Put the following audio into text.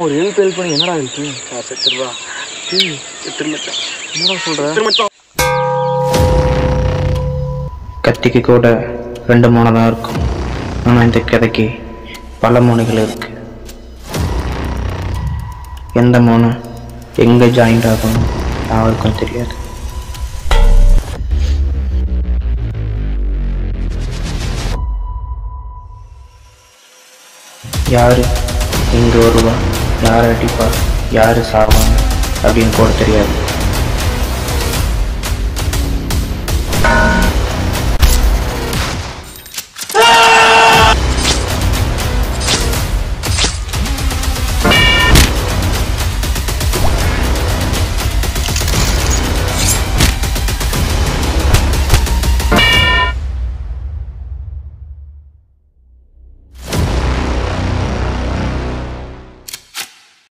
ஒரு ஹெல்ப் பண்ணி என்னடா இருக்கு? செத்துருவா. மச்சான். என்னடா சொல்ற? மச்சான். கத்திக்கு கூட 2 முனை தான் இருக்கும். ஆனால் இந்த கதைக்கு பல முனைகள் இருக்கு. எந்த முனை எங்கே ஜாயிண்ட் ஆகணும் யாருக்கும் தெரியாது. யாரு இங்கே வருவா, யார் அடிப்பா, யார் சாவாங்க அப்படின்னு கூட தெரியாது.